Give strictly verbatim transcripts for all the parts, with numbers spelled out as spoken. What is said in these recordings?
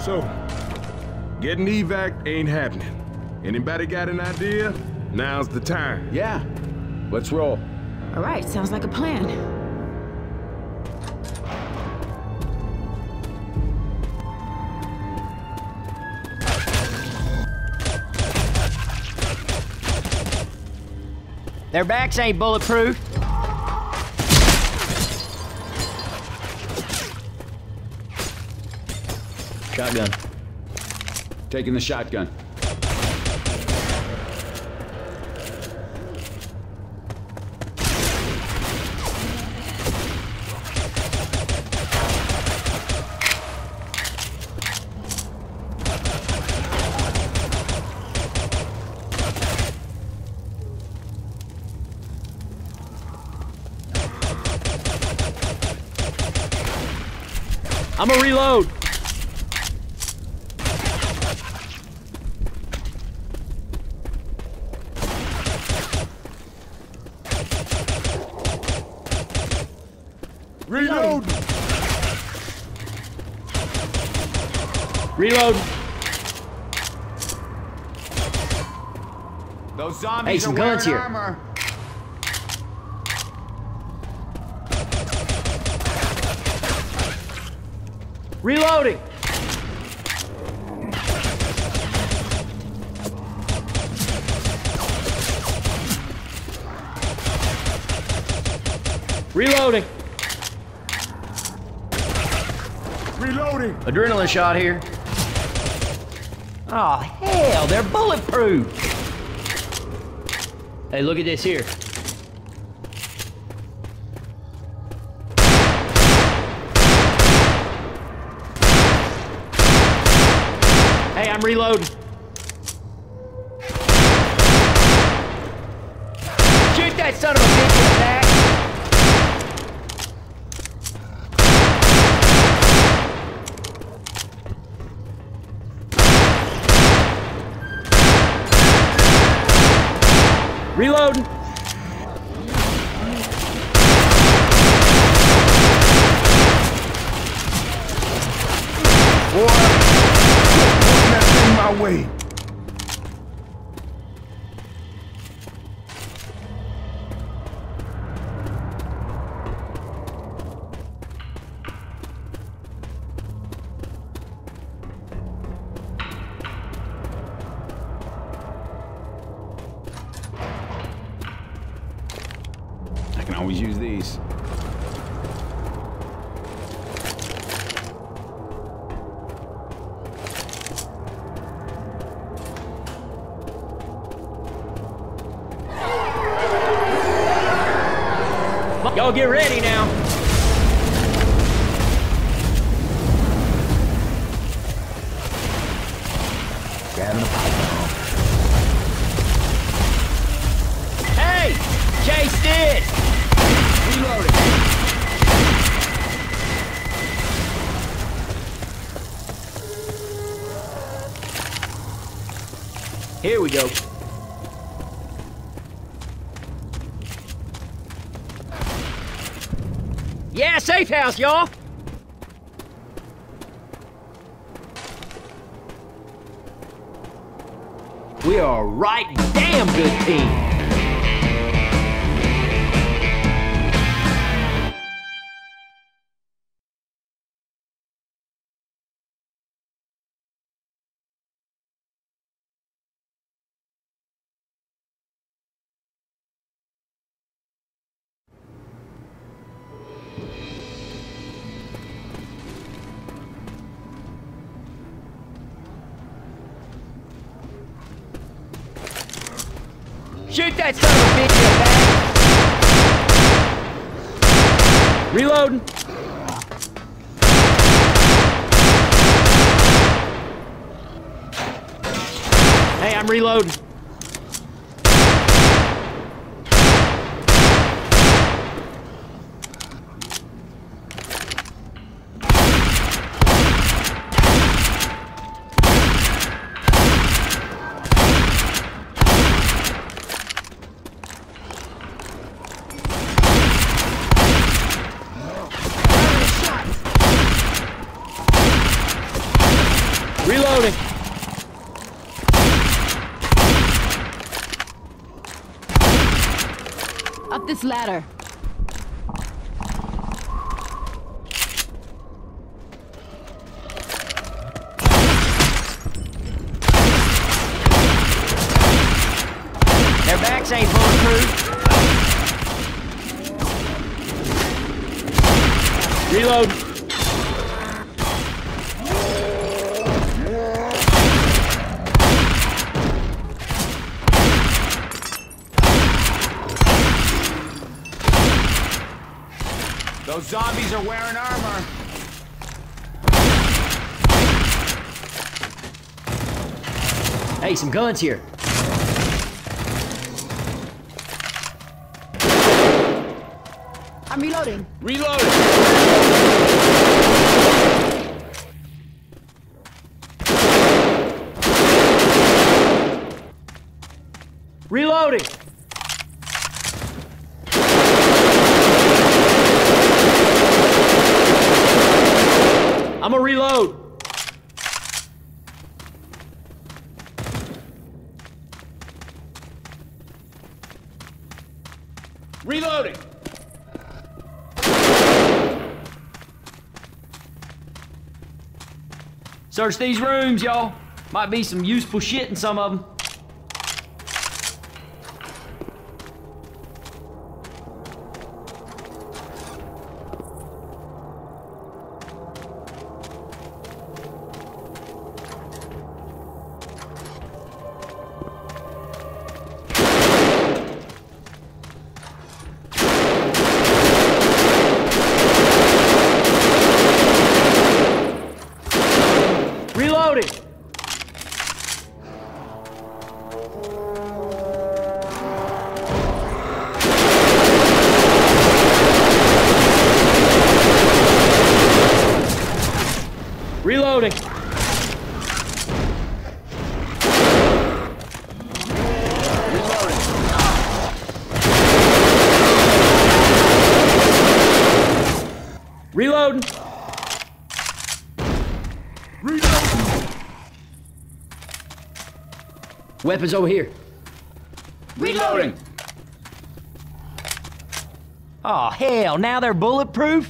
So, getting evac ain't happening. Anybody got an idea? Now's the time. Yeah. Let's roll. All right, sounds like a plan. Their backs ain't bulletproof. Shotgun. Taking the shotgun. I'm gonna reload. Reload! Reload. Those zombies Hey, some are guns wearing here. armor. Reloading. Reloading. Reloading! Adrenaline shot here. Oh, hell, they're bulletproof. Hey, look at this here. Hey, I'm reloading. Shoot that son of a bitch in the back. Reloading. Boy, quit putting that thing my way. I can always use these. Y'all get ready now. Grabbing a pipe bomb. Hey, chase this. Reloading. Here we go. Yeah, safe house, y'all. We are a right damn good team. Shoot that son of a bitch in the back. Reloading. Hey, I'm reloading. this ladder. Their backs ain't bulletproof. Reload. Those zombies are wearing armor. Hey, some guns here. I'm reloading. Reloading. Reloading. I'm a reload. Reloading. Search these rooms, y'all. Might be some useful shit in some of them. Reloading! Reloading! Reloading! Weapons over here. Reloading. Oh, hell, now they're bulletproof?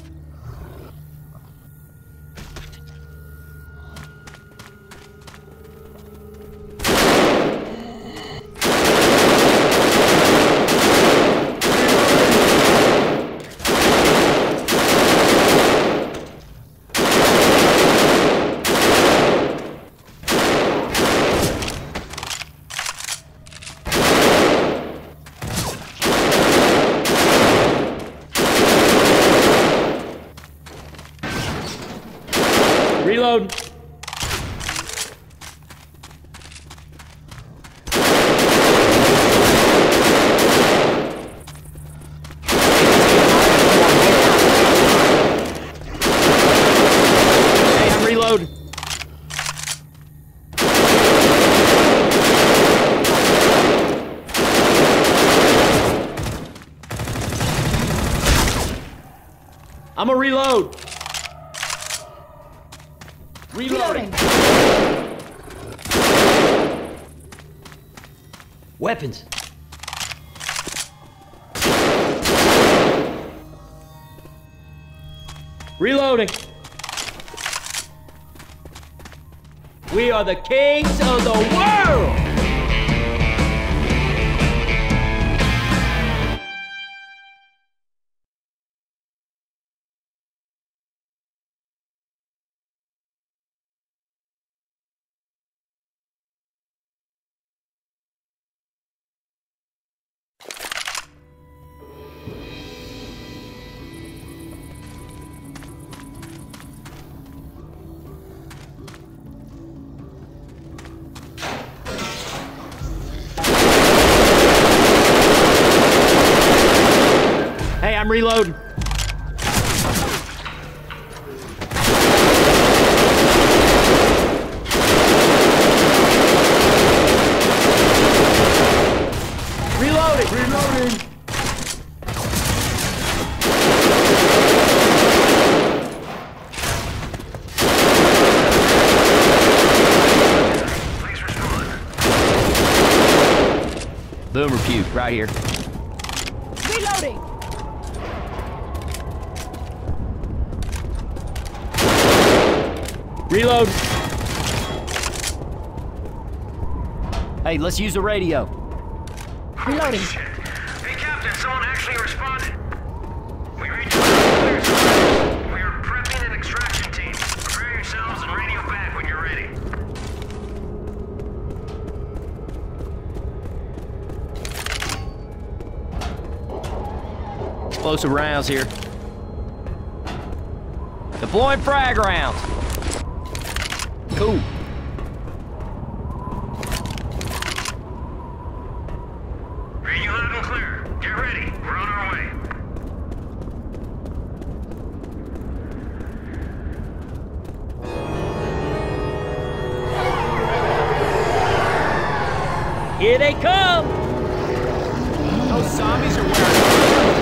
Reload. Hey, I'm reloading. I'm a reload. Reloading. Weapons. Reloading. We are the kings of the world! Hey, I'm reloading. Reloading. Reloading. Boomer puke right here. Reloading. Reload. Hey, let's use the radio. Reloading. Hey, Captain, someone actually responded. We reached clear. We are prepping an extraction team. Prepare yourselves and radio back when you're ready. Explosive rounds here. Deploying frag rounds. Cool. Radio loud and clear. Get ready. We're on our way. Here they come. Those zombies are wearing armor.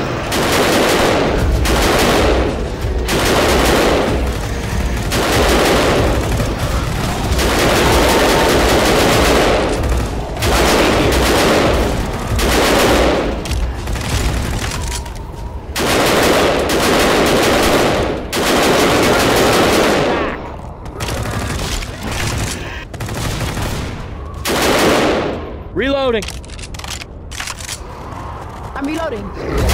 Reloading. I'm reloading.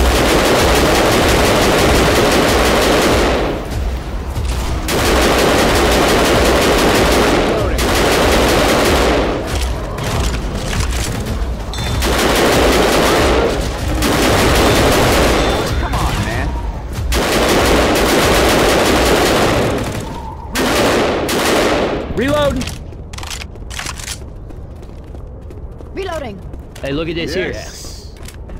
Come on, man. Reloading. Reloading. Hey, look at this here. Yes.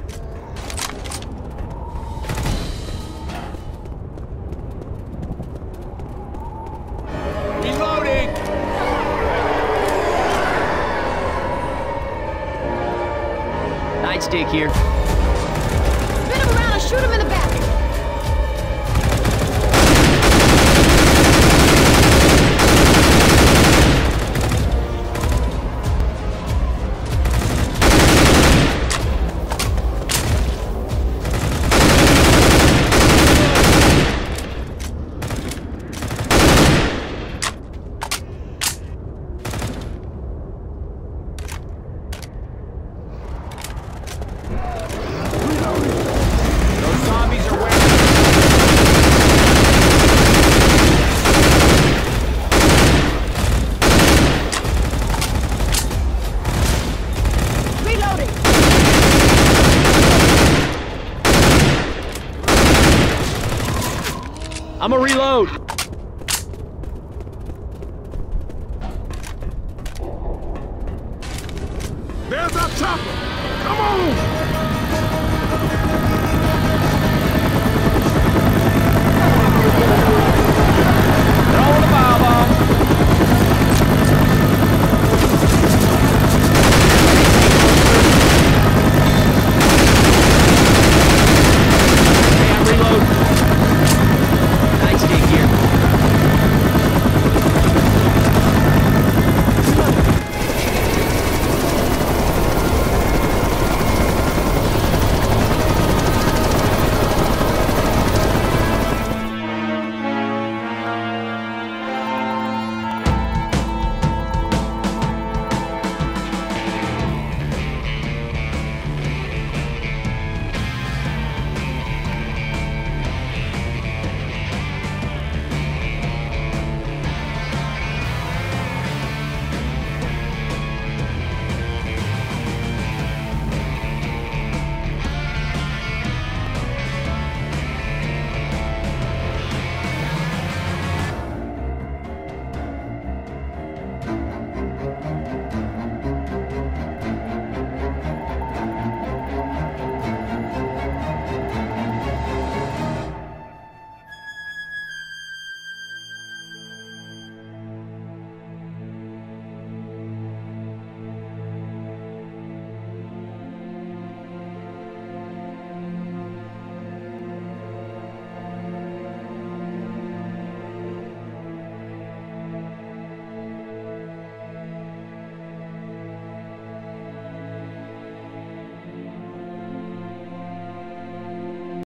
Reloading. Nightstick here. Spin him around and shoot him in the back. Those zombies are wearing Reloading. I'm a reload. There's our chopper. Come on.